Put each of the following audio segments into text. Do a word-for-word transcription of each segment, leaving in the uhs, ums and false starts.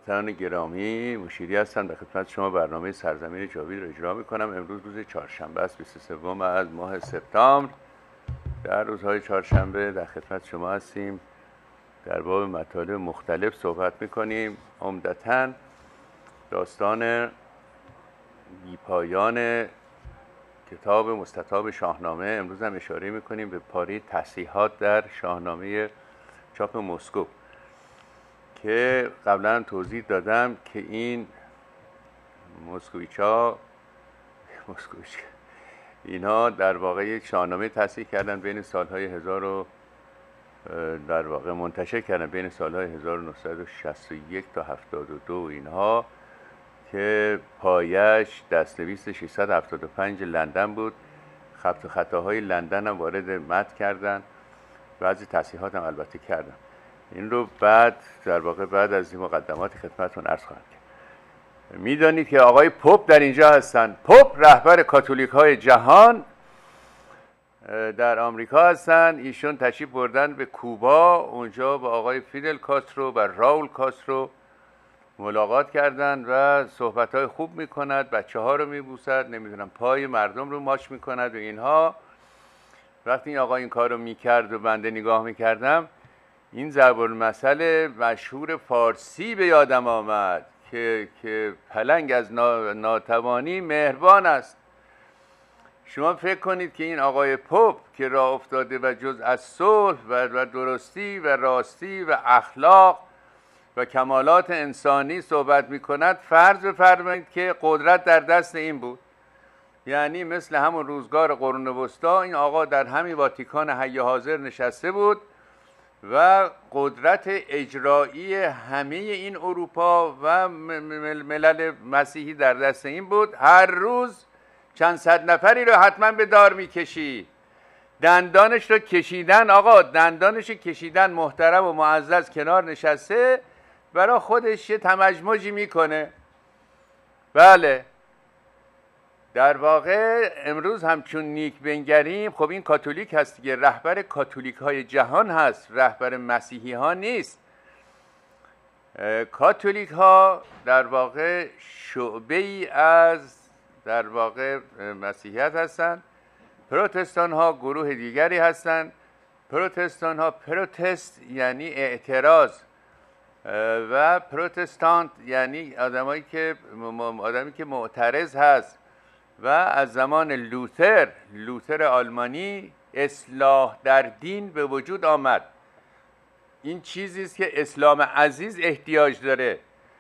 هموطنان گرامی، مشیری هستم. در خدمت شما برنامه سرزمین جاوید را اجرا میکنم. امروز روز چهارشنبه است، بیست و سوم از ماه سپتامبر. در روزهای چهارشنبه در خدمت شما هستیم، در باب مطالب مختلف صحبت میکنیم. عمدتاً داستان بی‌پایان کتاب مستطاب شاهنامه. امروز هم اشاره میکنیم به پاره تصحیحات در شاهنامه چاپ مسکو که قبلا توضیح دادم که این مسکویچا مسکویچ اینها در واقع یک شاهنامه تصحیح کردن بین سالهای هزار و در واقع منتشر کردن بین سالهای هزار و نهصد و شصت و یک تا هفتاد و دو اینها، که پایش دست‌نویس ششصد و هفتاد و پنج لندن بود. خط و خطاهای لندن هم وارد متن کردن، بعضی تصحیحات هم البته کردن. این رو بعد در واقع بعد از این مقدمات خدمتتون عرض خواهم کرد. میدانید که آقای پوپ در اینجا هستن. پوپ رهبر کاتولیک های جهان در آمریکا هستن. ایشون تشریف بردن به کوبا، اونجا با آقای فیدل کاسترو و راول کاسترو ملاقات کردن و صحبت‌های خوب میکند، بچه ها رو میبوسد، نمیدونم پای مردم رو ماچ میکند و اینها. وقتی این آقا این کار رو میکرد و بنده نگاه میکردم، این ضرب المثل مشهور فارسی به یادم آمد که که پلنگ از ناتوانی مهربان است. شما فکر کنید که این آقای پوپ که راه افتاده و جز از صلح و درستی و راستی و اخلاق و کمالات انسانی صحبت می کند، فرض بفرمایید که قدرت در دست این بود. یعنی مثل همون روزگار قرون وسطا این آقا در همین واتیکان حی حاضر نشسته بود و قدرت اجرایی همه این اروپا و ملل مسیحی در دست این بود. هر روز چند صد نفری رو حتما به دار می کشید. دندانش رو کشیدن، آقا دندانش رو کشیدن، محترم و معزز کنار نشسته برای خودش یه تمجمجی میکنه. بله، در واقع امروز همچون نیک بنگریم، خب این کاتولیک هست دیگه، رهبر کاتولیک های جهان هست، رهبر مسیحی ها نیست. کاتولیک ها در واقع شعبه ای از در واقع مسیحیت هستند. پروتستان ها گروه دیگری هستند. پروتستان ها، پروتست یعنی اعتراض و پروتستانت یعنی آدمایی که آدمی که معترض هست. و از زمان لوتر لوتر آلمانی اصلاح در دین به وجود آمد. این چیزی است که اسلام عزیز احتیاج داره،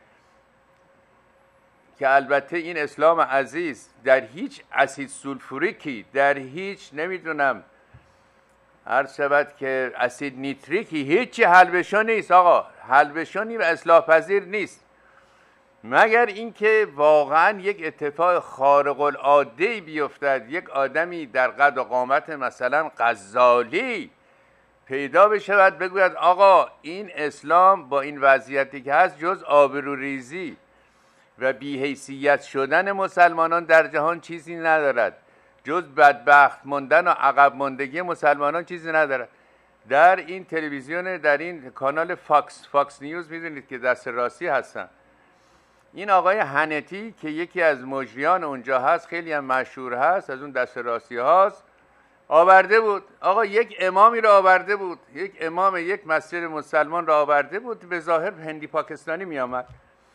که البته این اسلام عزیز در هیچ اسید سولفوریکی، در هیچ نمیدونم عرض شود که اسید نیتریکی، هیچی حلبشو نیست. آقا حلبشونی و اصلاح پذیر نیست، مگر اینکه واقعا یک اتفاق خارق العاده بیفتد، یک آدمی در قد و قامت مثلا غزالی پیدا بشود بگوید آقا این اسلام با این وضعیتی که هست جز آبروریزی و بی‌حیثیت شدن مسلمانان در جهان چیزی ندارد، جز بدبخت موندن و عقب ماندگی مسلمانان چیزی ندارد. در این تلویزیون، در این کانال فاکس فاکس نیوز میدونید که دست راستی هستن. این آقای هنتی که یکی از مجریان اونجا هست، خیلی هم مشهور هست، از اون دست راستی هاست، آورده بود. آقا یک امامی رو آورده بود، یک امام یک مسجد مسلمان رو آورده بود، به ظاهر هندی پاکستانی می آمد.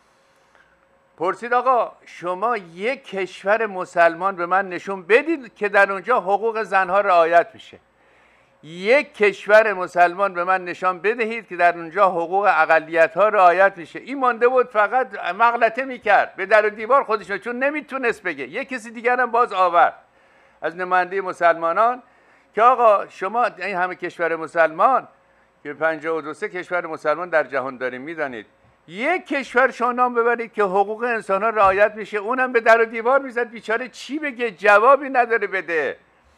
پرسید آقا شما یک کشور مسلمان به من نشون بدید که در اونجا حقوق زنها رعایت میشه. یک کشور مسلمان به من نشان بدهید که در اونجا حقوق اقلیت ها رعایت میشه. این مانده بود فقط مغلطه میکرد به در و دیوار خودش، چون نمیتونست بگه. یک کسی دیگر هم باز آورد از نماینده مسلمانان که آقا شما این همه کشور مسلمان که پنجاه و دو سه کشور مسلمان در جهان داریم، میدانید یک کشور شما نام ببرید که حقوق انسان ها رعایت میشه، اونم به در و دیوار میزد. بیچاره چی بگه؟ جوابی نداره بده،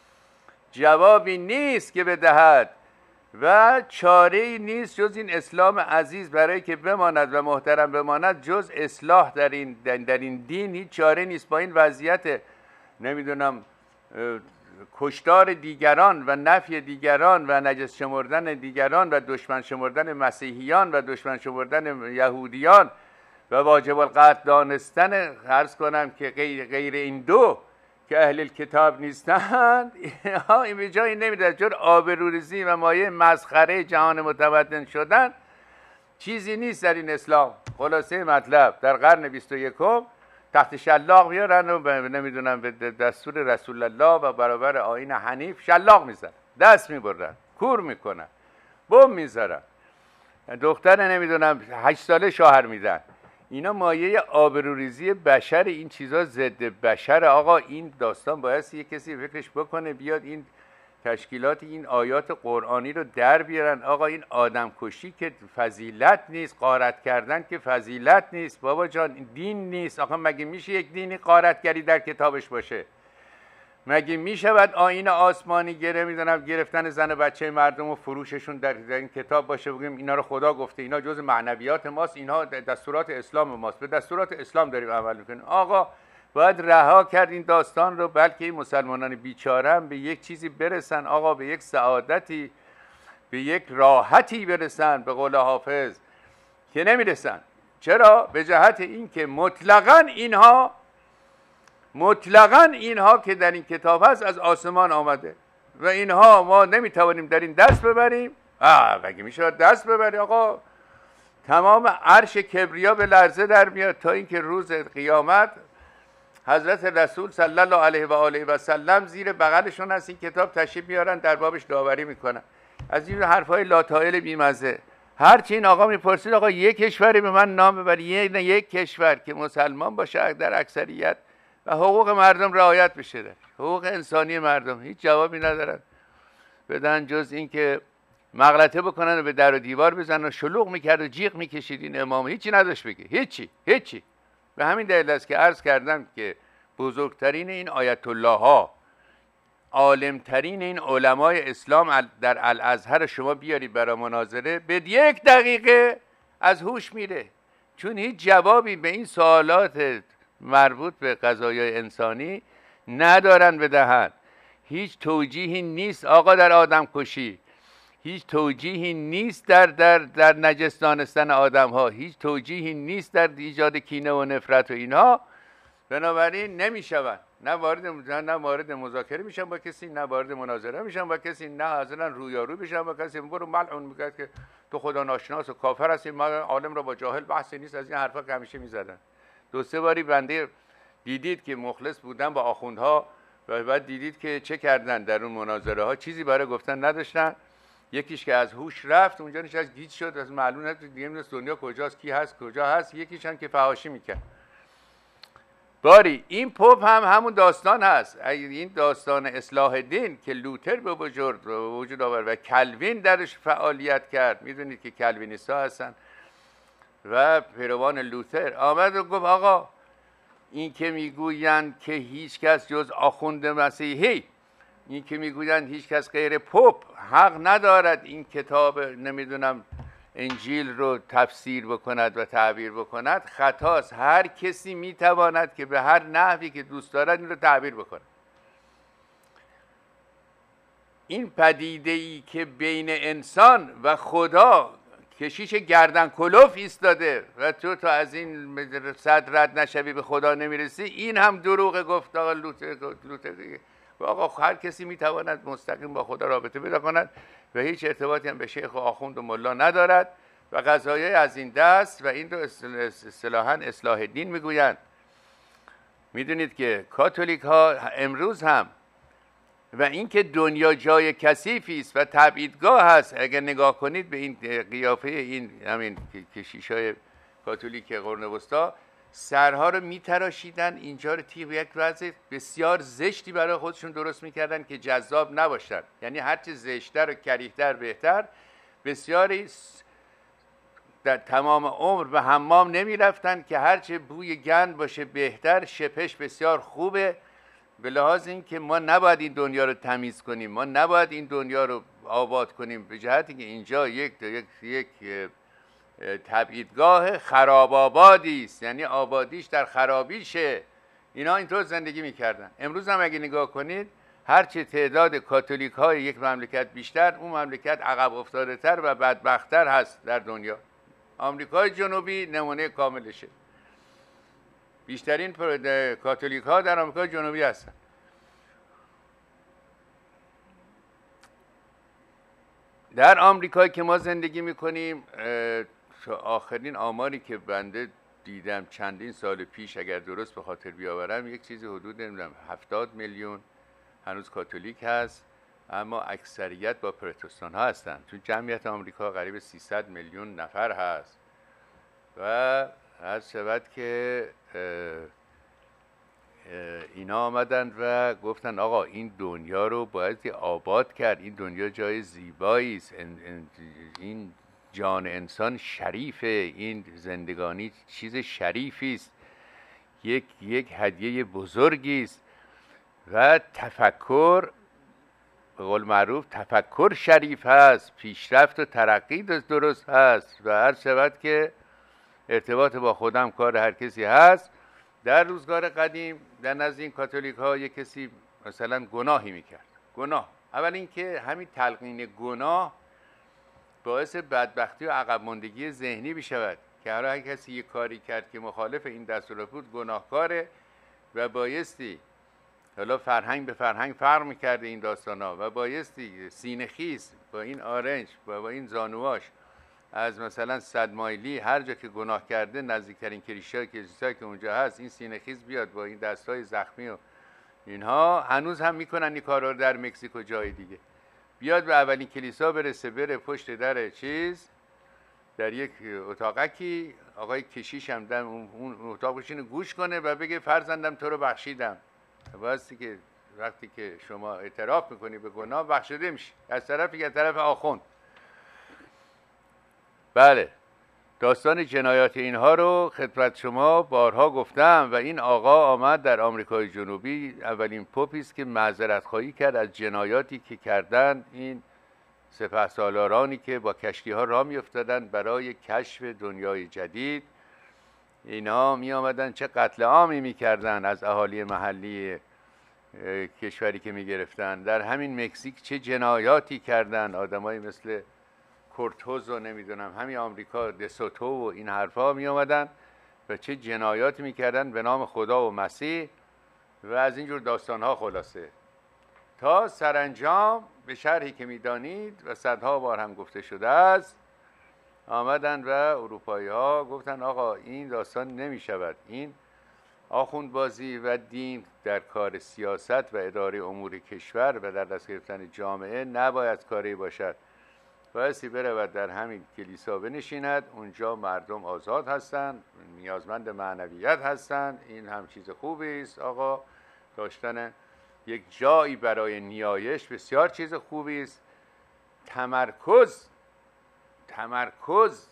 جوابی نیست که بدهد و چاره‌ای نیست جز این اسلام عزیز برای که بماند و محترم بماند، جز اصلاح در این در این دین هیچ چاره نیست. با این وضعیت نمیدونم کشتار دیگران و نفی دیگران و نجس شمردن دیگران و دشمن شمردن مسیحیان و دشمن شمردن یهودیان و واجب القطع دانستن، عرض کنم که غیر, غیر این دو که اهل کتاب نیستند، این به جایی نمیده. جور آبروریزی و مایه مسخره جهان متمدن شدن چیزی نیست در این اسلام. خلاصه مطلب در قرن بیست و یکم تحت شلاق میارن و نمیدونم به دستور رسول الله و برابر آیین حنیف شلاق میزنن، دست میبرن، کور میکنن، بم میذارن، دختر نمیدونم هشت ساله شوهر میدن. اینا مایه آبروریزی بشر، این چیزا ضد بشر. آقا این داستان باید یه کسی فکرش بکنه، بیاد این تشکیلات این آیات قرآنی رو در بیارن. آقا این آدم کشی که فضیلت نیست، غارت کردن که فضیلت نیست بابا جان، دین نیست. آقا مگه میشه یک دینی غارتگری در کتابش باشه؟ مگه میشود آیین آسمانی گره میدونم گرفتن زن بچه مردم و فروششون در, در این کتاب باشه، بگیم اینا رو خدا گفته، اینا جز معنویات ماست، اینها دستورات اسلام ماست، به دستورات اسلام داریم عمل میکنیم؟ آقا باید رها کرد این داستان رو، بلکه این مسلمانان بیچاره هم به یک چیزی برسن، آقا به یک سعادتی، به یک راحتی برسن، به قول حافظ که نمیرسن. چرا؟ به جهت این که مطلقاً اینها مطلقاً اینها که در این کتاب هست از آسمان آمده و اینها ما نمیتوانیم در این دست ببریم. آه مگه میشه دست ببری؟ آقا تمام عرش کبریا به لرزه در میاد تا اینکه روز قیامت حضرت رسول صلی الله علیه و آله و سلم زیر بغلشون هست این کتاب تشریف میارن، در بابش داوری میکنن. از این حرفای لاتائل بیمزه. هرچی این آقا میپرسید آقا یک کشوری به من نام ببری، یک نه یک کشور که مسلمان باشه در اکثریت و حقوق مردم رعایت بشه، در حقوق انسانی مردم هیچ جوابی ندارن بدن جز این که مغلطه بکنن و به در و دیوار بزنن و شلوغ میکرد و جیغ میکشید. این امام هیچی نداشت بگه، هیچی هیچی. به همین دلیل است که عرض کردم که بزرگترین این آیت الله ها، عالمترین این علمای اسلام در الازهر شما بیارید برای مناظره، به یک دقیقه از هوش میره، چون هیچ جوابی به این سوالات مربوط به قضایای انسانی ندارن بدهند. هیچ توجیهی نیست آقا در آدم کشی، هیچ توجیهی نیست در در در نجس دانستن آدم ها، هیچ توجیهی نیست در ایجاد کینه و نفرت و اینها. بنابراین نمیشون، نه وارد نه وارد مذاکره میشن با کسی، نه وارد مناظره میشن با کسی، نه حاضرن رویارو بشن با کسی. برو ملعون میگه که تو خدا ناشناس و کافر هستی، ما عالم را با جاهل بحث نیست. از این حرفا که همیشه میزدن. دو سه باری بنده دیدید که مخلص بودن با آخوندها و بعد دیدید که چه کردن در اون مناظره ها، چیزی برای گفتن نداشتن. یکیش که از هوش رفت اونجا نشست گیج شد، از معلوم نبود دیگه نیست دنیا کجاست، کی هست کجا هست. یکیش هم که فحاشی میکرد. باری این پاپ هم همون داستان هست. این داستان اصلاح دین که لوتر به وجود وجود آورد و کلوین درش فعالیت کرد، میدونید که کلوینیستا هستن و پیروان لوتر، آمد و گفت آقا این که میگویند که هیچ کس جز آخوند مسیحی، این که میگویند هیچ کس غیر پاپ حق ندارد این کتاب نمیدونم انجیل رو تفسیر بکند و تعبیر بکند، خطاست. هر کسی میتواند که به هر نحوی که دوست دارد این رو تعبیر بکند. این پدیده ای که بین انسان و خدا کشیش گردن کلوف ایستاده و تو تا از این صد رد نشوی به خدا نمیرسی، این هم دروغ گفت آقا لوتر. لوتر دیگه آقا هر کسی میتواند مستقیم با خدا رابطه پیدا کند و هیچ ارتباطی هم به شیخ و آخوند و ملا ندارد و قضایای از این دست و این رو اصطلاحاً اصلاح دین میگویند. میدونید که کاتولیک ها امروز هم و اینکه دنیا جای کثیفی است و تبعیدگاه هست، اگر نگاه کنید به این قیافه این همین کشیشای کاتولیک قرن وسطا، سرها رو میتراشیدن، اینجا رو تیغ یک وضع بسیار زشتی برای خودشون درست میکردن که جذاب نباشد. یعنی هرچی زشتر و کریهتر بهتر. بسیاری در تمام عمر به حمام نمیرفتن که هرچه بوی گند باشه بهتر. شپش بسیار خوبه به لحاظ این که ما نباید این دنیا رو تمیز کنیم، ما نباید این دنیا رو آباد کنیم، به جهتی که اینجا یک یک یک تبعیدگاه خراب آبادی است، یعنی آبادیش در خرابیشه. اینا اینطور زندگی میکردن. امروز هم اگه نگاه کنید هرچه تعداد کاتولیک های یک مملکت بیشتر، اون مملکت عقب افتاده تر و بدبختتر هست در دنیا. آمریکای جنوبی نمونه کاملشه. بیشترین کاتولیک ها در آمریکای جنوبی هستن. در آمریکایی که ما زندگی میکنیم، آخرین آماری که بنده دیدم چندین سال پیش، اگر درست به خاطر بیاورم، یک چیزی حدود نمیدونم هفتاد میلیون هنوز کاتولیک هست، اما اکثریت با پروتستان ها هستن. تو جمعیت آمریکا قریب سیصد میلیون نفر هست و عرض شود که اینا آمدن و گفتن آقا این دنیا رو باید آباد کرد، این دنیا جای زیبایی است، این جان انسان شریفه، این زندگانی چیز شریفی است، یک یک هدیه بزرگی است و تفکر به قول معروف تفکر شریف هست، پیشرفت و ترقی درست هست و هر شود که ارتباط با خودم کار هر کسی هست. در روزگار قدیم در نزد این کاتولیک ها یک کسی مثلا گناهی میکرد، گناه، اول اینکه همین تلقین گناه باعث بدبختی و عقب ماندگی ذهنی بشود که هر کسی یک کاری کرد که مخالف این دستور بود گناهکاره و بایستی، حالا فرهنگ به فرهنگ فرق میکرده این داستانا، و بایستی سینه خیز با این آرنج و با این زانواش از مثلا صد مایلی هر جا که گناه کرده، نزدیکترین کلیسا کلیسایی که اونجا هست، این سینه خیز بیاد با این دستای زخمی و اینها. هنوز هم میکنن این کارا رو در مکزیک و جای دیگه. بیاد به اولین کلیسا برسه، بره پشت در چیز در یک اتاقکی، آقای کشیش هم در اون اتاق بشینه گوش کنه و بگه فرزندم تو رو بخشیدم. واسه که وقتی که شما اعتراف میکنی به گناه بخشیده میشی، از طرفی از طرف آخوند. بله، داستان جنایات اینها رو خدمت شما بارها گفتم و این آقا آمد در آمریکای جنوبی، اولین پوپی است که معذرت خواهی کرد از جنایاتی که کردن این سپهسالارانی که با کشتی ها راه میافتادن برای کشف دنیای جدید. اینها می آمدن چه قتل عامی میکردن از اهالی محلی کشوری که می گرفتن. در همین مکزیک چه جنایاتی کردن آدمایی مثل کورتوز و نمیدونم همین آمریکا دسوتو و این حرفا می آمدن و چه جنایاتی میکردن به نام خدا و مسیح و از اینجور داستانها. خلاصه تا سرانجام به شرحی که میدانید و صدها بار هم گفته شده است، آمدن و اروپایی ها گفتن آقا این داستان نمی شود، این آخوندبازی و دین در کار سیاست و اداره امور کشور و در دست گرفتن جامعه نباید کاری باشد، بایستی برود در همین کلیسا بنشیند، اونجا مردم آزاد هستند، نیازمند معنویت هستند، این هم چیز خوبی است. آقا داشتن یک جایی برای نیایش بسیار چیز خوبی است. تمرکز تمرکز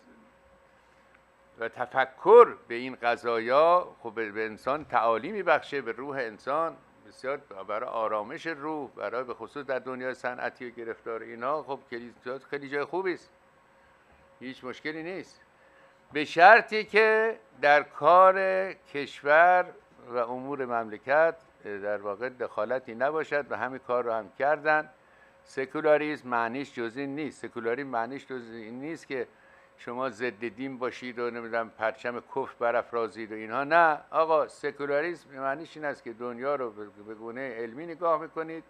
و تفکر به این قضایا خب به انسان تعالی میبخشه، به روح انسان بسیار، برای آرامش روح، برای به خصوص در دنیای صنعتی و گرفتار اینا خب خیلی جای خوبی است، هیچ مشکلی نیست، به شرطی که در کار کشور و امور مملکت در واقع دخالتی نباشد و همین کار رو هم کردن. سکولاریسم معنیش جز این نیست، سکولاریسم معنیش جز این نیست که شما ضد دین باشید و نمیدونم پرچم کفر برافرازید و اینها. نه آقا، سکولاریسم معنیش این است که دنیا رو به گونه علمی نگاه میکنید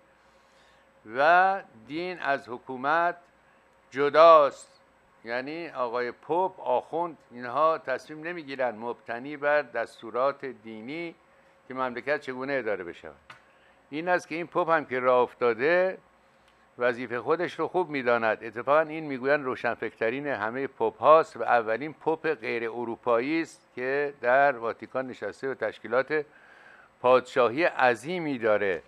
و دین از حکومت جداست. یعنی آقای پوپ، آخوند، اینها تصمیم نمیگیرن مبتنی بر دستورات دینی که مملکت چگونه اداره بشه. این است که این پوپ هم که راه افتاده وظیفه خودش رو خوب میداند. اتفاقا این میگویند روشنفکرترین همه پوپ هاست و اولین پوپ غیر اروپایی است که در واتیکان نشسته و تشکیلات پادشاهی عظیمی داره،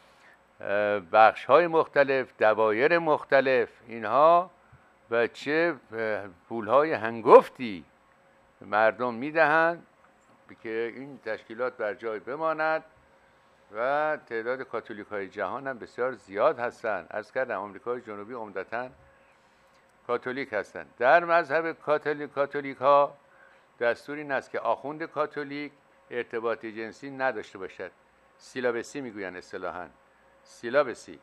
بخش های مختلف، دوایر مختلف، اینها و چه پول های هنگفتی مردم میدهند که این تشکیلات بر جای بماند و تعداد کاتولیک های جهان هم بسیار زیاد هستند. از کردم آمریکای جنوبی عمدتاً کاتولیک هستند. در مذهب کاتولیک کاتولیک ها دستور این است که آخوند کاتولیک ارتباط جنسی نداشته باشد. سیلابسی میگوین اصطلاحاً، سیلابسی.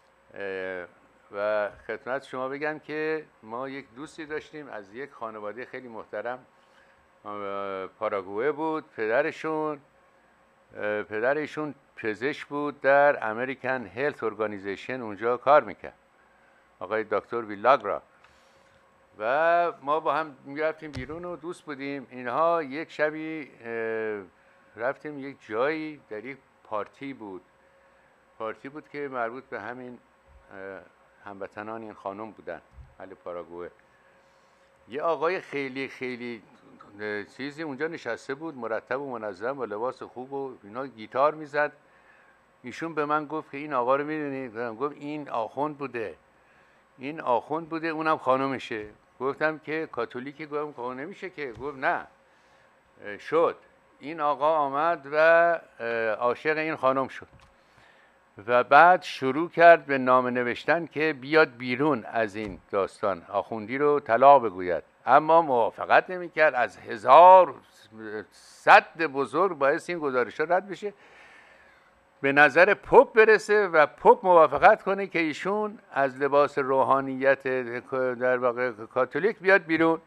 و خدمت شما بگم که ما یک دوستی داشتیم از یک خانواده خیلی محترم پاراگوئه بود. پدرشون پدر ایشون پزشک بود در امریکن هلت ارگانیزیشن، اونجا کار میکرد، آقای دکتر ویلاگرا. و ما با هم میرفتیم بیرون و دوست بودیم. اینها یک شبی رفتیم یک جایی، در یک پارتی بود پارتی بود که مربوط به همین هموطنان این خانم بودن، اهل پاراگوئه. یه آقای خیلی خیلی چیزی اونجا نشسته بود، مرتب و منظم با لباس خوب و اینا، گیتار میزد. ایشون به من گفت که این آقا رو میدونید؟ گفت این آخوند بوده این آخوند بوده اونم خانمشه. گفتم که کاتولیکی؟ گفتم که نمیشه که. گفت نه، شد. این آقا آمد و عاشق این خانم شد و بعد شروع کرد به نامه نوشتن که بیاد بیرون از این داستان، آخوندی رو طلاق بگوید، اما موافقت نمی‌کرد. از هزار صد بزرگ باعث این گزارش‌ها رد بشه، به نظر پاپ برسه و پاپ موافقت کنه که ایشون از لباس روحانیت در واقع کاتولیک بیاد بیرون.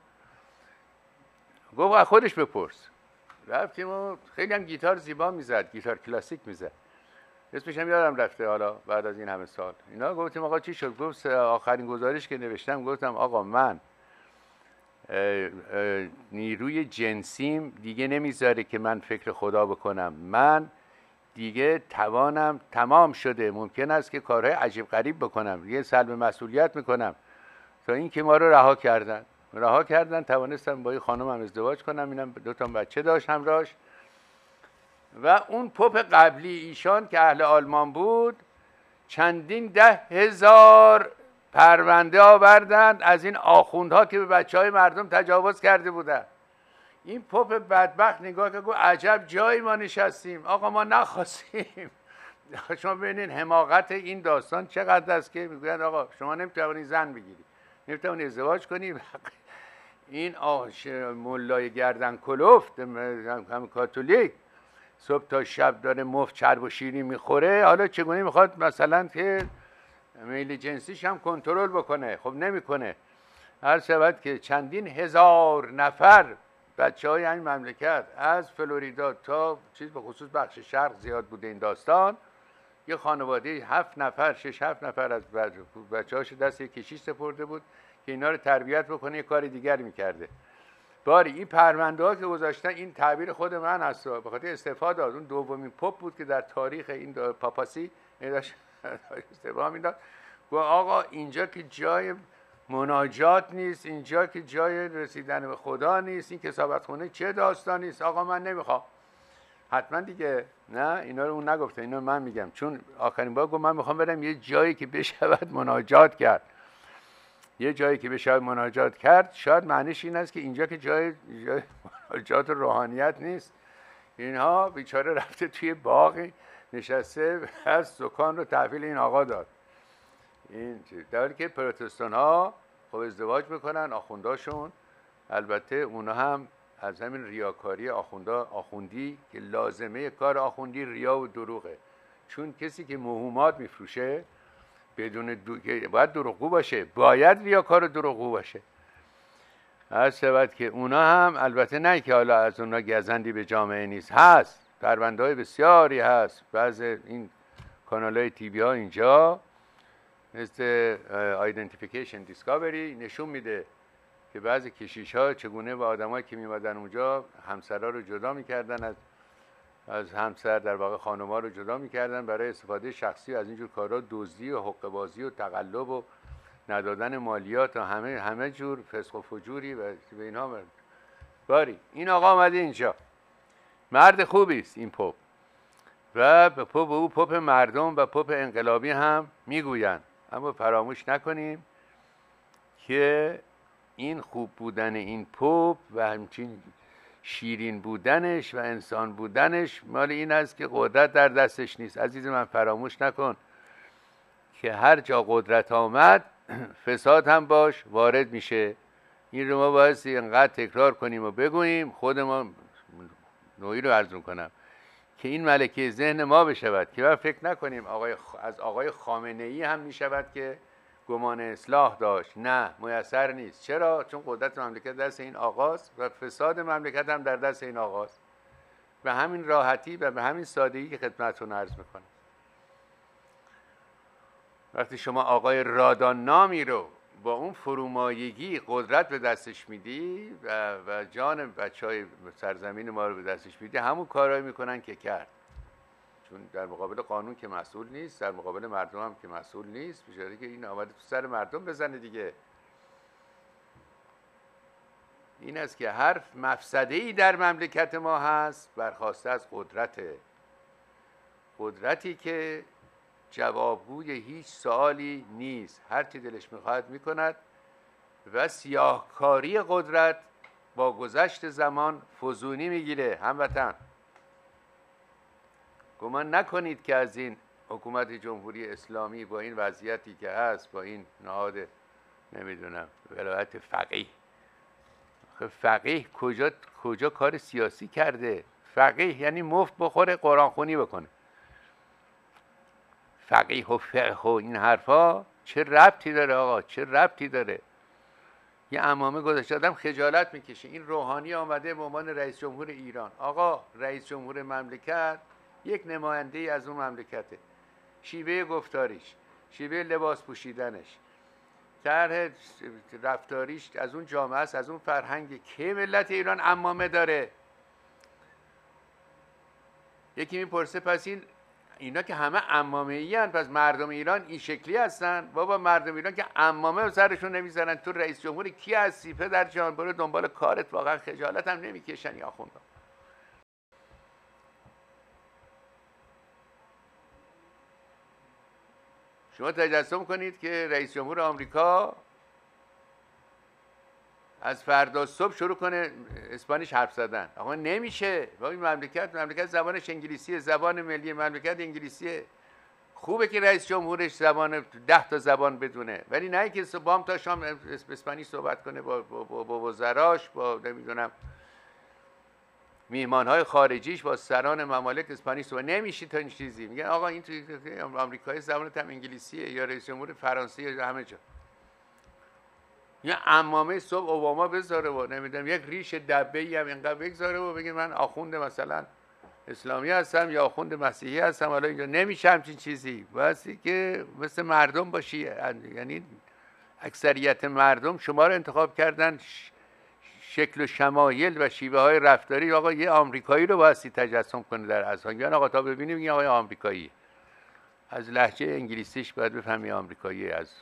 گفت خودش بپرس. رفتیم و خیلی هم گیتار زیبا میزد، گیتار کلاسیک میزد، اسمش هم یادم رفته حالا بعد از این همه سال. اینا گفتیم آقا چی شد؟ گفت آخرین گزارش که نوشتم، گفتم آقا من اه اه نیروی جنسیم دیگه نمیذاره که من فکر خدا بکنم، من دیگه توانم تمام شده، ممکن است که کارهای عجیب غریب بکنم، دیگه سلب مسئولیت میکنم. تا این که ما رو رها کردن رها کردن توانستم با این خانمم ازدواج کنم. اینم دو تا بچه داشت همراهش. و اون پاپ قبلی ایشان که اهل آلمان بود، چندین ده هزار پرونده آوردند از این آخوندها که به بچه های مردم تجاوز کرده بودن. این پاپ بدبخت نگاه که گفت عجب جایی ما نشستیم، آقا ما نخواستیم. شما ببینید حماقت این داستان چقدر است که میگویند آقا شما نمیتوانید زن بگیری، نمیتوانید ازدواج کنی. این مولای گردن کلفت هم کاتولیک صبح تا شب داره مفت چرب و شیرین میخوره، حالا چگونه میخواد مثلا که میل جنسیش هم کنترل بکنه؟ خب نمیکنه. هر شود که چندین هزار نفر بچه های این مملکت از فلوریدا تا چیز به خصوص بخش شرق زیاد بوده این داستان، یه خانواده هفت نفر شش هفت نفر از بچه هاش دست یک کشیش سپرده بود که اینا رو تربیت بکنه، یه کار دیگر میکرده. باری این پرونده ها که گذاشتن، این تعبیر خود من هست، به خاطر استفاده از اون دومین پاپ بود که در تاریخ این پاپاسی داشت استفاده میداد. گفت آقا اینجا که جای مناجات نیست، اینجا که جای رسیدن به خدا نیست، این کسابت خونه چه داستانی است؟ آقا من نمیخوام. حتما دیگه نه، اینا رو اون نگفته، اینا من میگم، چون آخرین بار گفت من میخوام برم یه جایی که بشود مناجات کرد. یه جایی که بشود مناجات کرد شاید معنیش این است که اینجا که جای, جای مناجات روحانیت نیست. اینها بیچاره رفته توی باغی نشسته، از دکان رو تحویل این آقا داد. این در حالی که پروتستان ها خب ازدواج میکنن، آخونداشون البته اونا هم از همین ریاکاری آخوندا آخوندی که لازمه کار آخوندی ریا و دروغه. چون کسی که موهومات میفروشه بدون دو... باید دروغگو باشه، باید ریاکار و دروغگو باشه. هست شود که اونا هم البته نه که حالا از اونا گزندی به جامعه نیست، هست پرونده های بسیاری هست. بعض این کانال های تیوی ها اینجا مثل آیدنتیفیکیشن دیسکاوری نشون میده که بعضی کشیش ها چگونه با آدمایی که میمدن اونجا همسرها رو جدا میکردن از از همسر، در واقع خانم‌ها رو جدا میکردن برای استفاده شخصی از اینجور کارها، دزدی و حقه‌بازی و تقلب و ندادن مالیات و همه همه جور فسق و فجوری و به اینها مرد. باری این آقا آمده اینجا، مرد خوبی است این پاپ، و به پاپ او پاپ مردم و پاپ انقلابی هم میگویند. اما فراموش نکنیم که این خوب بودن این پاپ و همچین شیرین بودنش و انسان بودنش مال این است که قدرت در دستش نیست. عزیز من فراموش نکن که هر جا قدرت آمد فساد هم باش وارد میشه. این رو ما بایستی انقدر تکرار کنیم و بگوییم، خود ما نوعی رو عرض کنم که این ملکه ذهن ما بشود که ما فکر نکنیم آقای از آقای خامنه‌ای هم میشود که گمان اصلاح داشت. نه، میسر نیست. چرا؟ چون قدرت مملکت دست این آقاست و فساد مملکت هم در دست این آقاست. به همین راحتی و به همین سادگی که خدمتتون عرض میکنم. وقتی شما آقای رادان نامی رو با اون فرومایگی قدرت به دستش میدی و, و جان بچه های سرزمین ما رو به دستش میدی، همون کارهایی میکنن که کرد. چون در مقابل قانون که مسئول نیست، در مقابل مردم هم که مسئول نیست، بیچاره که این آمده تو سر مردم بزنه دیگه. این است که هر مفسده‌ای در مملکت ما هست برخواسته از قدرته. قدرتی که جوابگوی هیچ سوالی نیست، هر چی دلش میخواهد میکند و سیاهکاری قدرت با گذشت زمان فزونی میگیره. هموطن، گمان نکنید که از این حکومت جمهوری اسلامی با این وضعیتی که هست، با این نهاد نمیدونم ولایت فقیه، فقیه کجا کجا کار سیاسی کرده؟ فقیه یعنی مفت بخوره قرآن خونی بکنه. فقیه و فقه و این حرفا چه ربطی داره آقا؟ چه ربطی داره؟ یه عمامه گذاشته آدم خجالت میکشه. این روحانی آمده به عنوان رئیس جمهور ایران. آقا رئیس جمهور مملکت یک نماینده ای از اون مملکته. شیوه گفتاریش، شیوه لباس پوشیدنش، طرح رفتاریش از اون جامعه است، از اون فرهنگ. که ملت ایران عمامه داره؟ یکی میپرسه پس این اینا که همه عمامه ای هن، پس مردم ایران این شکلی هستن؟ بابا مردم ایران که عمامه سرشون نمیزنن. تو رئیس جمهور کی هستی پدر جان؟ برو دنبال کارت. واقعا خجالت هم نمیکشن یا آخوندان. شما تجسم کنید که رئیس جمهور آمریکا از فردا صبح شروع کنه اسپانیش حرف زدن. آقا نمیشه. با این مملکت مملکت زبانش انگلیسیه، زبان ملی مملکت انگلیسیه. خوبه که رئیس جمهورش زبان ده تا زبان بدونه، ولی نه که صبح تا شام اسپانیش صحبت کنه با با, با, با وزراش، با نمیدونم میهمانهای خارجیش، با سران ممالک اسپانیش صحبت. نمیشه تا این چیزی. میگن آقا این تو آمریکایی زبانت هم انگلیسیه، یا رئیس جمهور فرانسه، یا همه جا. یا عمامه صبح اوباما بذاره و نمیدونم یک ریش دبه‌ای هم اینقدر بگذاره و بگه من آخوند مثلا اسلامی هستم یا آخوند مسیحی هستم. حالا اینجا نمیشه همچین چیزی. واسه که مثل مردم باشی. یعنی اکثریت مردم شما رو انتخاب کردن، شکل و شمایل و شیوه های رفتاری. آقا یه آمریکایی رو بایستی تجسم کنه در اذهان. یا آقا تا ببینیم این آقای آمریکایی، از لهجه انگلیسیش باید بفهمی آمریکایی. از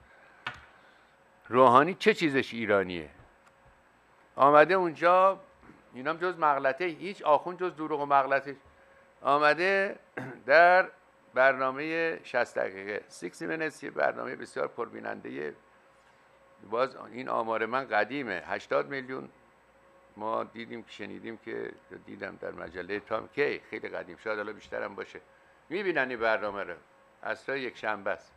روحانی چه چیزش ایرانیه؟ آمده اونجا، اینام جز مغلطه، هیچ آخوند جز دروغ و مغلطه. آمده در برنامه شصت دقیقه شصت minutes، یه برنامه بسیار پربیننده. باز این آمار من قدیمه، هشتاد میلیون ما دیدیم که شنیدیم که دیدم در مجله تام کی، خیلی قدیم، شاید حالا بیشترم باشه. میبینن این برنامه رو، اصلا یک شنبه است.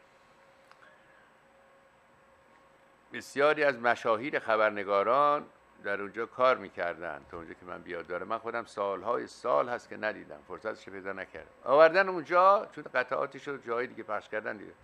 بسیاری از مشاهیر خبرنگاران در اونجا کار میکردن تا اونجا که من بیاد داره. من خودم سالهای سال هست که ندیدم، فرصتش پیدا نکردم. آوردن اونجا چون قطعاتش رو جای دیگه پخش کردن دیگه.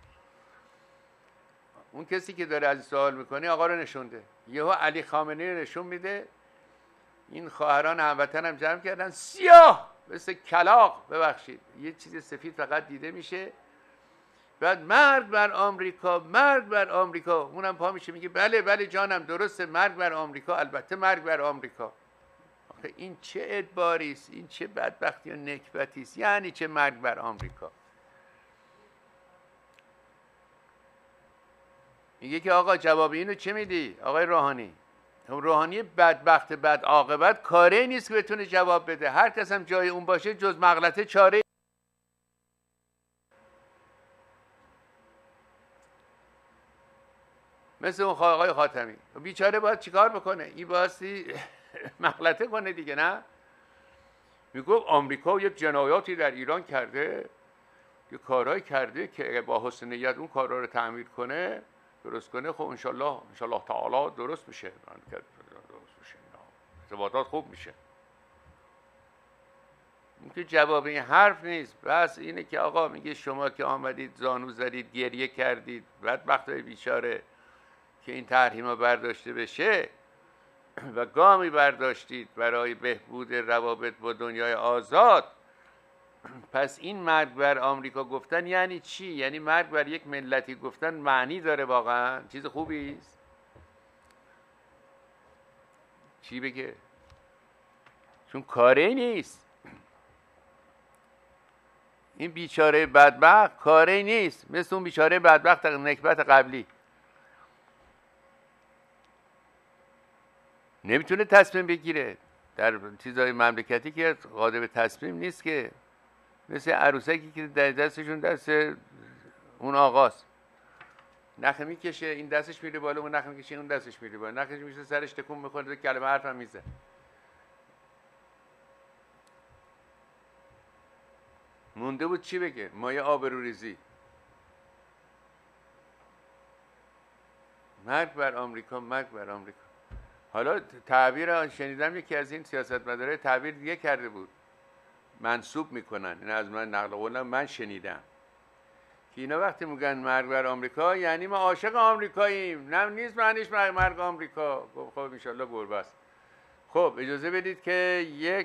اون کسی که داره از سوال میکنه آقا رو نشونده، یهو علی خامنه‌ای رو نشون میده. این خواهران هموطن هم جمع کردن، سیاه مثل کلاغ، ببخشید یه چیز سفید فقط دیده میشه. بعد مرگ بر آمریکا، مرگ بر آمریکا. اونم پا میشه میگه بله بله جانم درسته، مرگ بر آمریکا، البته مرگ بر آمریکا. آخه این چه ادباری است، این چه بدبختی و نکبتی است. یعنی چه مرگ بر آمریکا؟ میگه که آقا جواب اینو چه میدی آقای روحانی؟ روحانی بدبخت بد عاقبت کاری نیست که بتونه جواب بده. هر کس هم جای اون باشه جز مغلطه چاره. مثل اون آقای خاتمی بیچاره باید چیکار بکنه؟ این بایستی مغلطه کنه دیگه، نه؟ میگفت آمریکا یک جنایاتی در ایران کرده، یه کارهایی کرده که با حسن نیت اون کارها رو تعمیر کنه، درست کنه. خب انشالله انشالله تعالی درست میشه، درست میشه، ارتباطات خوب میشه. این که جواب این حرف نیست. بس اینه که آقا میگه شما که آمدید زانو زدید گریه کردید بدبختای بیچاره که این تحریما برداشته بشه و گامی برداشتید برای بهبود روابط با دنیای آزاد، پس این مرگ بر آمریکا گفتن یعنی چی؟ یعنی مرگ بر یک ملتی گفتن معنی داره واقعا؟ چیز خوبی است؟ چی بگه؟ چون کاری نیست. این بیچاره بدبخت کاری نیست، مثل اون بیچاره بدبخت نکبت قبلی نمیتونه تصمیم بگیره. در چیزای مملکتی که قادر به تصمیم نیست که، مثل عروسکی که در دستشون دست اون آقاست، نخه میکشه این دستش میره بالا، اون نخه میکشه اون دستش میره بالا، نخه میشه سرش تکون میخوره، کلمه حرف هم میزه. مونده بود چی بگه؟ مایه آبروریزی. مرگ بر آمریکا، مرگ بر آمریکا. حالا تعبیر شنیدم یکی از این سیاستمدارای تعبیر دیگه کرده بود، منسوب میکنن، این از من نقل قولم من شنیدم که اینا وقتی میگن مرگ بر آمریکا یعنی ما عاشق آمریکاییم، نه نیست معنیش مرگ آمریکا. خب ان شاء الله گربه است. خب اجازه بدید که یک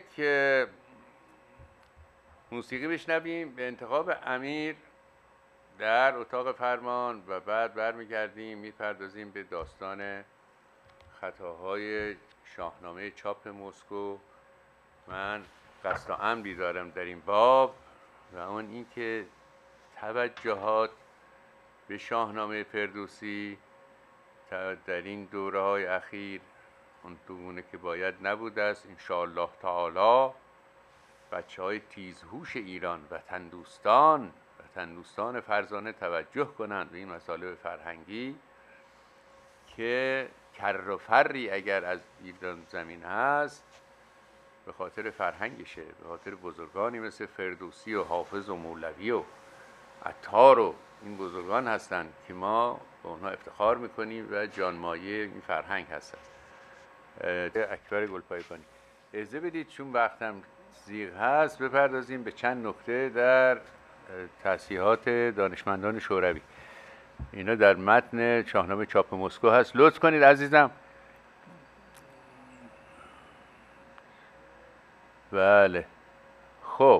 موسیقی بشنویم به انتخاب امیر در اتاق فرمان و بعد برمیگردیم میپردازیم به داستان خطاهای شاهنامه چاپ مسکو. من قصد و امری دارم در این باب و اون این که توجهات به شاهنامه فردوسی در این دوره های اخیر اون دوگونه که باید نبوده است. انشاءالله تعالی بچه های تیزهوش ایران، وطن دوستان وطن دوستان فرزانه توجه کنند به این مسائل فرهنگی که کر و فری اگر از ایران زمین هست به خاطر فرهنگشه، به خاطر بزرگانی مثل فردوسی و حافظ و مولوی و عطار و این بزرگان هستند که ما به اونها افتخار میکنیم و جانمایه این فرهنگ هستند. اکبر گلپایگانی، اجازه بدید چون وقتم زیغ هست بپردازیم به چند نکته در تصحیحات دانشمندان شوروی. اینا در متن شاهنامه چاپ مسکو هست، لطف کنید عزیزم. بله خب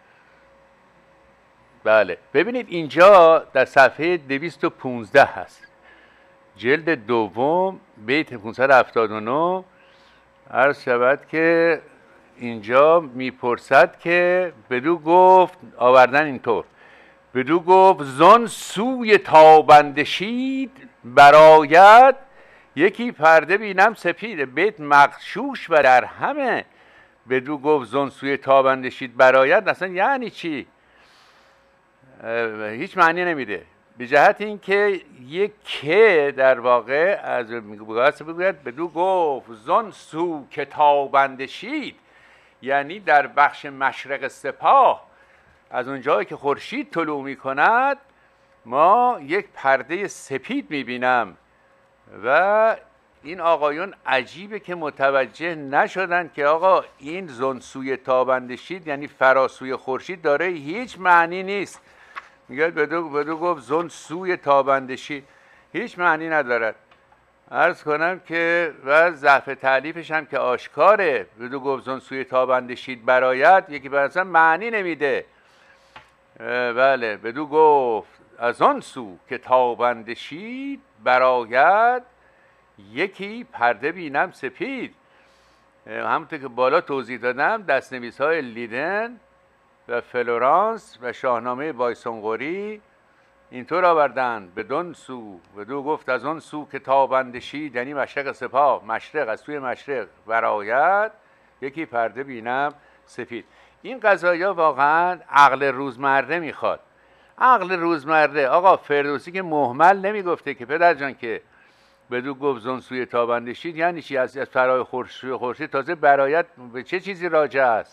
بله ببینید اینجا در صفحه دویست و پانزده هست، جلد دوم بیت پانصد و هفتاد و نه. عرض شود که اینجا میپرسد که بدو گفت، آوردن اینطور، بدو گفت زان سوی تابنده شید براید یکی پرده بینم سپید. بیت مغشوش و در همه بدو گفت زان سوی تابنده شید براید اصلا یعنی چی؟ هیچ معنی نمیده، به جهت اینکه یک که در واقع از میگوید بگوید بدو گفت زان سو که تابنده شید، یعنی در بخش مشرق سپاه از اونجایی که خورشید طلوع می کند ما یک پرده سپید می بینم. و این آقایون عجیبه که متوجه نشدن که آقا این زنسوی تابنده شید یعنی فراسوی خورشید داره هیچ معنی نیست. میگه بدو بدو گفت زنسوی تابنده شید، هیچ معنی ندارد. عرض کنم که و ضعف تعلیفش هم که آشکاره، بدو گفت زنسوی تابنده شید براید یکی برسن معنی نمیده. بله بدو گفت از آن سو که تابنده شید براید یکی پرده بینم سپید. همونطور که بالا توضیح دادم دستنویس های لیدن و فلورانس و شاهنامه بایسونقوری اینطور آوردن بدون سو، بدو گفت از آن سو که تابنده شید یعنی مشرق سپاه، مشرق از سوی مشرق براید یکی پرده بینم سفید. این قضایا واقعا عقل روزمره میخواد. عقل روزمره آقا فردوسی که مهمل نمیگفته که پدر جان که بدو گفت زان سوی تابنده شید یعنی چی؟ از فرای خورشید خورشید تازه برایت به چه چیزی راجع است؟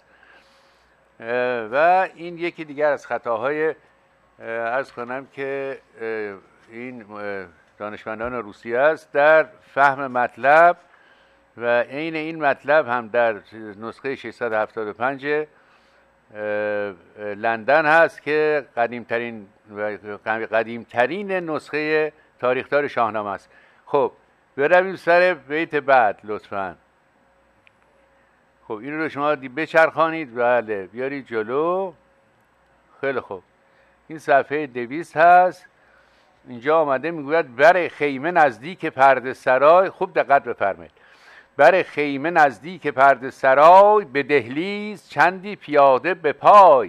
و این یکی دیگر از خطاهای عرض کنم که این دانشمندان روسیه است در فهم مطلب و عین این مطلب هم در نسخه ششصد و هفتاد و پنج لندن هست که قدیمترین قدیمترین نسخه تاریخدار شاهنامه است. خب برویم سر بیت بعد لطفاً. خب این رو شما بچرخانید، بله بیارید جلو. خیلی خوب، این صفحه دویست هست. اینجا آمده میگوید بر خیمه نزدیک پرده سرای، خوب دقت بفرمایید، بر خیمه نزدیک پرده سرای، به دهلیز چندی پیاده به پای.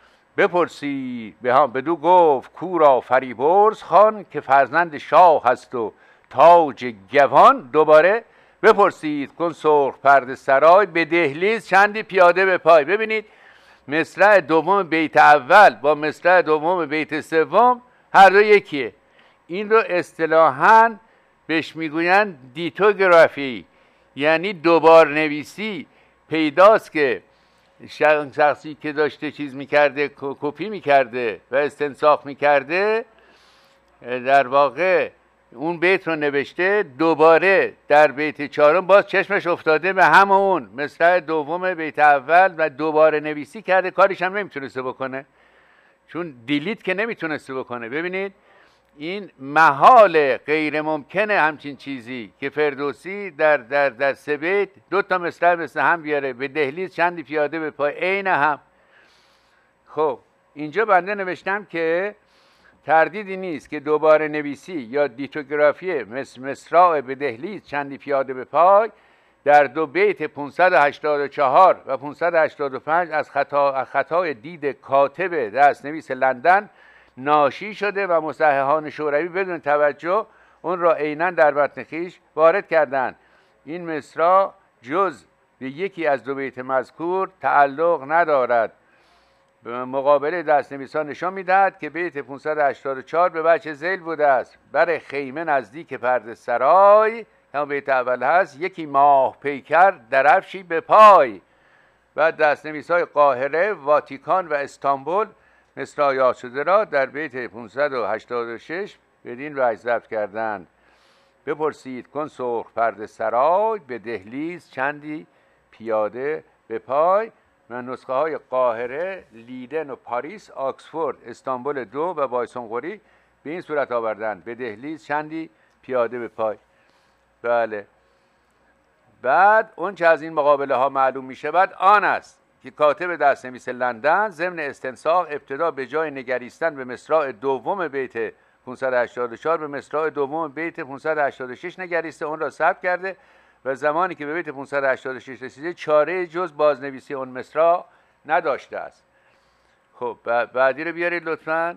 بپرسی بدو گفت کورا فریبرز خان، که فرزند شاه هست و تاج گوان. دوباره بپرسید کن سرخ پرده سرای، به دهلیز چندی پیاده به پای. ببینید مصرع دوم بیت اول با مصرع دوم بیت سوم هر دو یکیه. این رو اصطلاحاً بهش میگویند دیتوگرافی، یعنی دوبار نویسی. پیداست که شخصی که داشته چیز میکرده، کپی میکرده و استنساخ میکرده، در واقع اون بیت رو نوشته، دوباره در بیت چهارم باز چشمش افتاده به همون مصرع دوم بیت اول و دوباره نویسی کرده. کارش هم نمیتونسته بکنه، چون دیلیت که نمیتونسته بکنه. ببینید این محال غیر ممکنه همچین چیزی که فردوسی در در در سه بیت دو تا مصرع مثل هم بیاره، به دهلیز چندی پیاده به پای، عین هم. خب اینجا بنده نوشتم که تردیدی نیست که دوباره نویسی یا دیتوگرافی مصرع به دهلیز چندی پیاده به پای در دو بیت پانصد و هشتاد و چهار و پانصد و هشتاد و پنج از خطا خطای دید کاتب دستنویس لندن ناشی شده و مصححان شوروی بدون توجه اون را عیناً در متن خویش وارد کردند. این مصرع جز به یکی از دو بیت مذکور تعلق ندارد. به مقابل دستنویسان نشان میدهد که بیت پانصد و هشتاد و چهار به وجه ذیل بوده است. بر خیمه نزدیک پرده سرای، هم بیت اول هست، یکی ماه پیکر درفشی به پای. بعد دستنویس‌های قاهره، واتیکان و استانبول مصرع یاد شده را در بیت پانصد و هشتاد و شش بدین وجه ضبط کردند. بپرسید کن سرخ پرده سرای، به دهلیز چندی پیاده به پای. من نسخه های قاهره، لیدن و پاریس، آکسفورد، استانبول دو و بایسونقوری به این صورت آوردن، به دهلیز چندی پیاده به پای. بله. بعد اون چه از این مقابله ها معلوم می شود آن است که کاتب دستنویس لندن ضمن استنساخ ابتدا به جای نگریستن به مصرع دوم بیت پانصد و هشتاد و چهار به مصرع دوم بیت پانصد و هشتاد و شش نگریسته، اون را ثبت کرده و زمانی که به بیت پانصد و هشتاد و شش رسیده چاره جز بازنویسی اون مصرع نداشته است. خب بعدی رو بیارید لطفاً.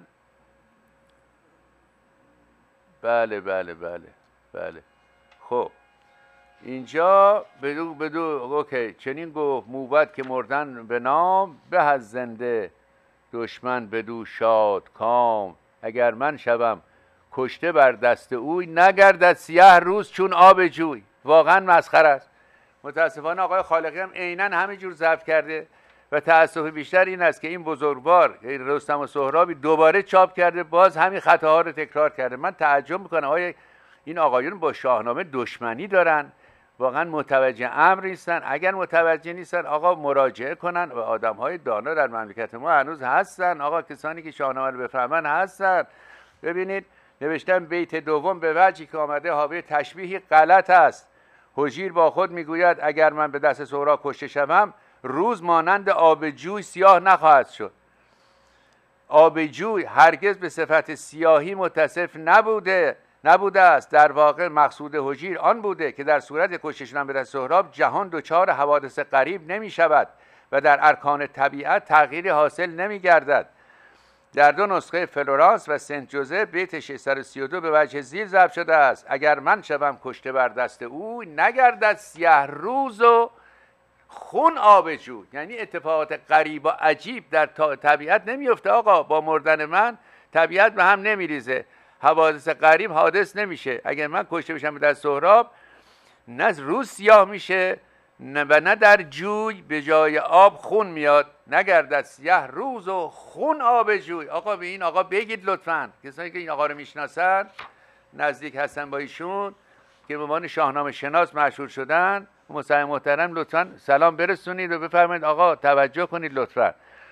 بله بله بله بله. خب اینجا بدو بدو اوکی، چنین گفت موبد که مردن به نام، به از زنده دشمن بدو شاد کام. اگر من شوم کشته بر دست اوی، نگردد سیاه روز چون آب جوی. واقعا مسخره است. متاسفانه آقای خالقی هم عیناً همینجور ضبط کرده و تأسف بیشتر این است که این بزرگوار رستم و سهرابی دوباره چاپ کرده، باز همین خطاها رو تکرار کرده. من تعجب میکنم آیا این آقایون با شاهنامه دشمنی دارن؟ واقعا متوجه امر نیستن. اگر متوجه نیستن آقا مراجعه کنن و آدم‌های دانا در مملکت ما هنوز هستن. آقا کسانی که شاهنامه رو بفهمن هستن. ببینید نوشتن بیت دوم به وجهی که آمده حاوی تشبیهی غلط است. هجیر با خود میگوید اگر من به دست سهراب کشته شوم، روز مانند آب جوی سیاه نخواهد شد. آب جوی هرگز به صفت سیاهی متصف نبوده نبوده است. در واقع مقصود هجیر آن بوده که در صورت کشته شدن به دست سهراب جهان دچار حوادث غریب نمی شود و در ارکان طبیعت تغییری حاصل نمی گردد. در دو نسخه فلورانس و سنت جوزه بیت ششصد و سی و دو به وجه زیر ضبط شده است. اگر من شوم کشته بر دست او، نگردد سیاه روز و خون آب جوی. یعنی اتفاقات غریب و عجیب در طبیعت نمیفته آقا. با مردن من طبیعت به هم نمیریزه، حوادث غریب حادث نمیشه. اگر من کشته بشم به دست سهراب، نه روز سیاه میشه نه و نه در جوی به جای آب خون میاد. نگردد سیاه روز و خون آب جوی. آقا به این آقا بگید لطفاً، کسانی که این آقا رو میشناسن، نزدیک هستن با ایشون که به عنوان شاهنامه شناس مشهور شدن، مستمع محترم لطفاً سلام برسونید و بفرمایید آقا توجه کنید لطفاً.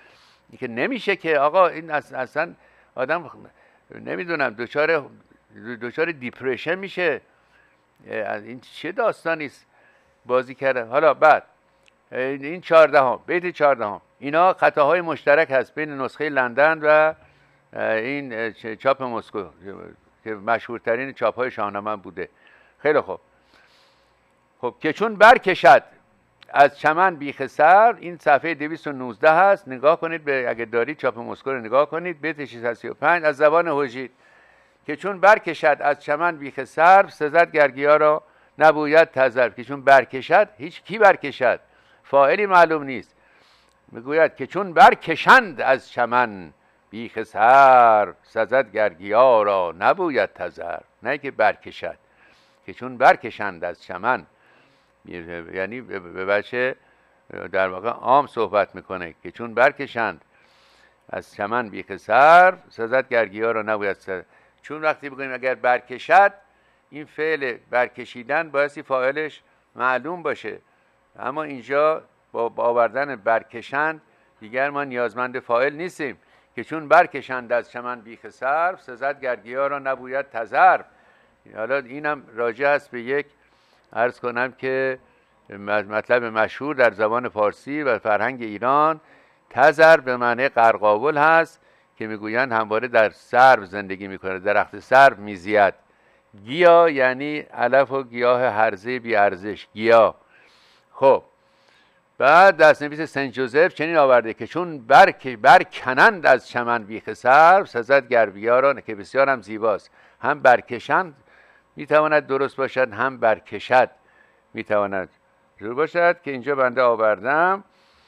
این که نمیشه که آقا این اصلا آدم نمیدونم دچار دچار دیپرشن میشه. این چه داستانی است بازی کرده. حالا بعد این چهاردهم بیت چهاردهم اینا خطاهای مشترک هست بین نسخه لندن و این چاپ مسکو که مشهورترین چاپ های شاهنامه بوده. خیلی خوب. خب که چون برکشد از چمن بیخ سر، این صفحه دویست و نوزده هست، نگاه کنید به اگه دارید چاپ مسکو رو نگاه کنید. بیت ششصد و سی و پنج از زبان هجید که چون برکشد از چمن بیخ سر، سزد گرگیا را نبوید تذر. که چون برکشد، هیچ کی برکشد، فاعلی معلوم نیست. میگوید که چون برکشند از چمن بیخ سر، سزد گرگیا را نبوید تذر. نه که برکشد، که چون برکشند از چمن، یعنی به بچه در واقع عام صحبت میکنه که چون برکشند از چمن بیخ سر، سزد گرگیا را نبوید تذر. چون وقتی بگوییم اگر برکشد، این فعل برکشیدن بایستی فاعلش معلوم باشه، اما اینجا با آوردن برکشند دیگر ما نیازمند فاعل نیستیم. که چون برکشند از چمن بیخ سر، سزد گرگیا را نبوید تذر. حالا اینم راجع است به یک عرض کنم که مطلب مشهور در زبان فارسی و فرهنگ ایران. تذر به معنی قرقاول هست که میگویند همواره در سرو زندگی میکنه، درخت سرو میزید. گیا یعنی علف و گیاه هرزه بی ارزش، گیا. خب بعد دستنویس سنت جوزف چنین آورده که چون برک برکنند از چمن بیخ سرو، سزد گرگیا را، که بسیار هم زیباست. هم برکشند میتواند درست باشد، هم برکشد میتواند جور باشد، که اینجا بنده آوردم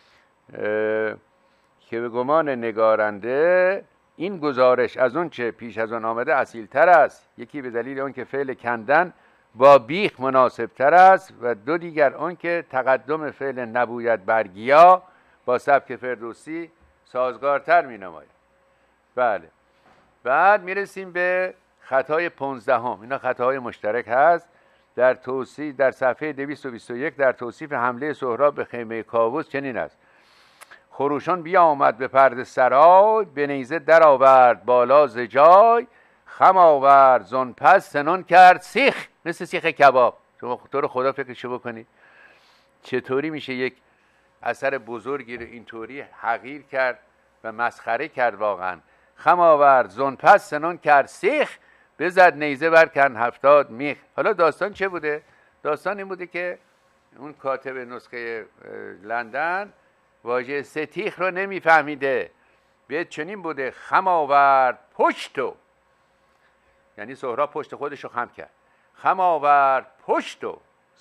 که به گمان نگارنده این گزارش از اون چه پیش از آن آمده اصیل‌تر است. یکی به دلیل اون که فعل کندن با بیخ مناسب تر است، و دو دیگر اون که تقدم فعل نبوید برگیا با سبک فردوسی سازگارتر می نماید. بله. بعد میرسیم به خطای پانزدهم. اینا خطاهای مشترک هست در توصیف در صفحه دویست و بیست و یک در توصیف حمله سهراب به خیمه کاووس چنین است: خروشان بیامد به پرده سرای، به نیزه در آورد بالا ز جای، خم آورد زان پس سنان کرد سیخ. مثل سیخ کباب. شما تو رو خدا فکرشو بکنید چطوری میشه یک اثر بزرگی رو اینطوری حقیر کرد و مسخره کرد واقعا. خم آورد زان پس سنان کرد سیخ، بزد نیزه برکن هفتاد میخ. حالا داستان چه بوده؟ داستان این بوده که اون کاتب نسخه لندن واژه ستیخ رو نمیفهمیده. بیت چنین بوده: خم آورد پشتو، یعنی سهراب پشت خودش رو خم کرد. خم آورد پشتو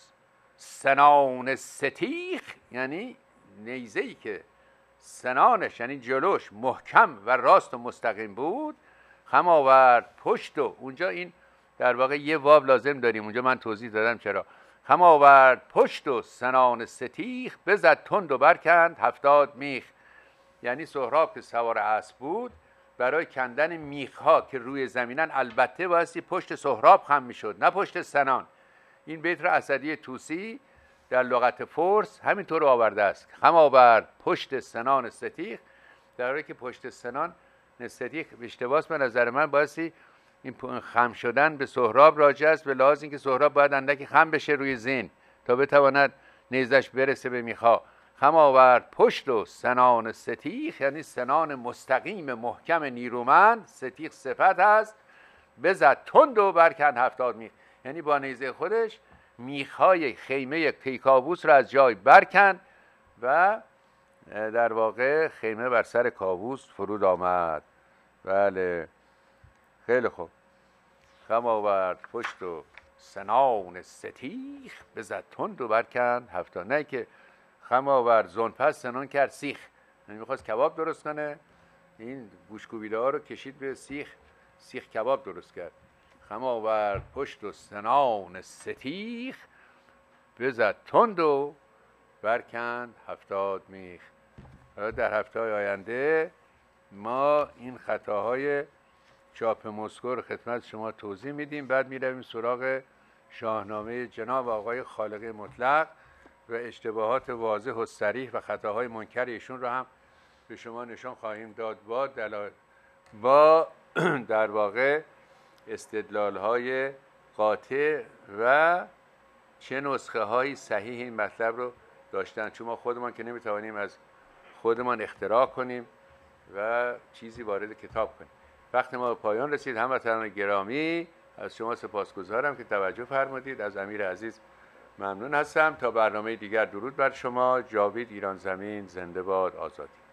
سنان ستیخ، یعنی نیزه‌ای که سنانش یعنی جلوش محکم و راست و مستقیم بود. خم آورد پشتو، اونجا این در واقع یه واو لازم داریم، اونجا من توضیح دادم چرا. خم آورد پشت و سنان ستیخ، بزد تند و برکند هفتاد میخ. یعنی سهراب که سوار اسب بود، برای کندن میخها که روی زمینن البته بایستی پشت سهراب خم میشد، نه پشت سنان. این بیت را اسدی طوسی در لغت فرس همینطور آورده است: خم آورد پشت سنان ستیخ، در حالی که پشت سنان ستیخ اشتباس به نظر من بایستی این خم شدن به سهراب راجع است، به لحاظ اینکه سهراب باید اندکی خم بشه روی زین تا بتواند نیزش برسه به میخا. خم آورد پشت و سنان ستیخ، یعنی سنان مستقیم محکم نیرومند، ستیخ صفت هست. بزد تند و برکند هفتاد میخ، یعنی با نیزه خودش میخهای خیمه کیکاووس را از جای برکند و در واقع خیمه بر سر کاووس فرود آمد. بله خیلی خوب. خم آورد پشت و سنان ستیخ، بزد تند و برکند هفتاد. نه که خم آورد زون پس سنان کرد سیخ، یعنی میخواست کباب درست کنه، این گوشکوبیده ها رو کشید به سیخ، سیخ کباب درست کرد. خم آورد پشت و سنان ستیخ، بزد تند و برکند هفتاد میخ. در هفته های آینده ما این خطاهای چاپ مسکو رو خدمت شما توضیح میدیم. بعد میرویم سراغ شاهنامه جناب آقای خالقی مطلق و اشتباهات واضح و صریح و خطاهای منکر ایشون رو هم به شما نشان خواهیم داد با دلایل با در واقع استدلال های قاطع و چه نسخه های صحیح این مطلب رو داشتن، چون ما خودمان که نمیتوانیم از خودمان اختراع کنیم و چیزی وارد کتاب کنیم. وقت ما به پایان رسید. هموطنان گرامی، از شما سپاسگزارم که توجه فرمودید. از امیر عزیز ممنون هستم. تا برنامه دیگر درود بر شما. جاوید ایران زمین زنده باد، آزادی.